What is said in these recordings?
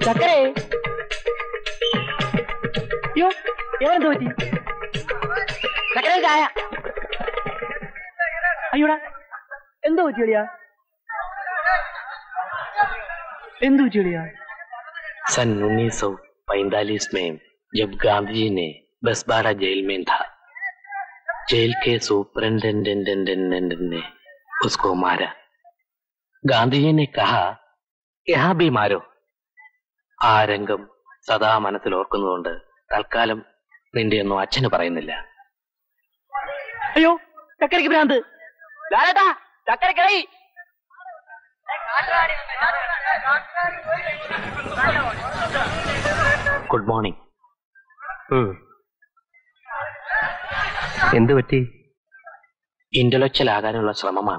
ചക്കരേ, അയ്യോ ഏതെന്ത് പറ്റി? ചക്കരേ ചായ. അയ്യോടാ എന്തോ പറ്റി കളിയാ? എന്തു पची കളിയാ? सन 1945 में जब गांधी जी ने बसबाड़ा जेल में था, जेल के सुपरिंटेंडेंट ने उसको मारा। गांधी जी ने कहा यहाँ भी मारो। ആ രംഗം സദാ മനസ്സിൽ ഓർക്കുന്നതുകൊണ്ട് തൽക്കാലം നിന്റെ ഒന്നും അച്ഛന് പറയുന്നില്ല. അയ്യോ ചക്കരയ്ക്ക് ഭ്രാന്ത്. ലാലേട്ടാ ചക്കരക്കറി. Good morning. എന്തു പറ്റി? ഇന്റലക്ച്വൽ ആകാനുള്ള ശ്രമമാണ്.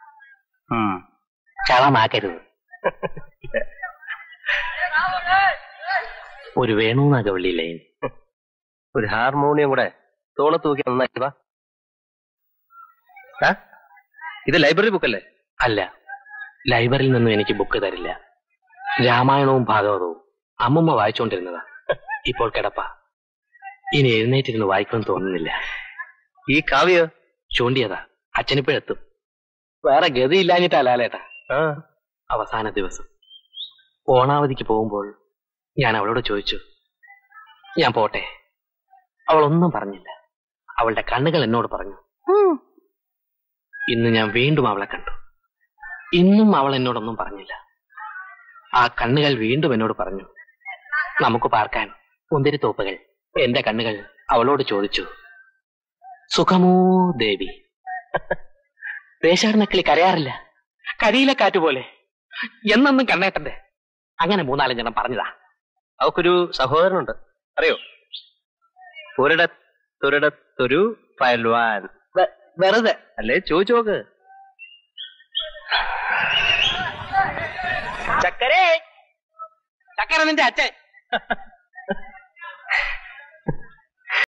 ചളമാക്കരുത്. ഒരു വേണുനാഗവള്ളിയില്ലേ, ഒരു ഹാർമോണിയം കൂടെ തോളത്ത് തൂക്കി നന്നായി വാ. ഇത് ലൈബ്രറി ബുക്കല്ലേ? അല്ല, ലൈബ്രറിയിൽ നിന്നും എനിക്ക് ബുക്ക് തരില്ല. രാമായണവും ഭാഗവതവും അമ്മുമ്മ വായിച്ചുകൊണ്ടിരുന്നതാ. ഇപ്പോൾ കിടപ്പ. ഇനി എഴുന്നേറ്റിരുന്ന് വായിക്കുമെന്ന് തോന്നുന്നില്ല. ഈ കാവ്യ ചൂണ്ടിയതാ. അച്ഛനിപ്പോഴെത്തും. വേറെ ഗതിയില്ലാഞ്ഞിട്ടാ ലാലേട്ടാ. അവസാന ദിവസം ഓണാവധിക്ക് പോകുമ്പോൾ ഞാൻ അവളോട് ചോദിച്ചു, ഞാൻ പോട്ടെ. അവളൊന്നും പറഞ്ഞില്ല. അവളുടെ കണ്ണുകൾ എന്നോട് പറഞ്ഞു. ഇന്ന് ഞാൻ വീണ്ടും അവളെ കണ്ടു. ഇന്നും അവൾ എന്നോടൊന്നും പറഞ്ഞില്ല. ആ കണ്ണുകൾ വീണ്ടും എന്നോട് പറഞ്ഞു, നമുക്ക് പാർക്കാൻ മുന്തിരിത്തോപ്പുകൾ. എന്റെ കണ്ണുകൾ അവളോട് ചോദിച്ചു, സുഖമോ ദേവി? ദേശാടനക്കിളി കരയാറില്ല, കരിയിലെ കാറ്റുപോലെ. എന്നെന്നും കണ്ണേട്ടന്റെ. അങ്ങനെ 3-4 എണ്ണം പറഞ്ഞതാ. അവക്കൊരു സഹോദരനുണ്ട്, അറിയോ? ഒരിടത്തൊരിടത്തൊരു പയൽവാൻ. വെറുതെ അല്ലേ, ചോദിച്ചു നോക്ക്. ചക്കരേ, ചക്കര നിന്റെ അച്ഛൻ.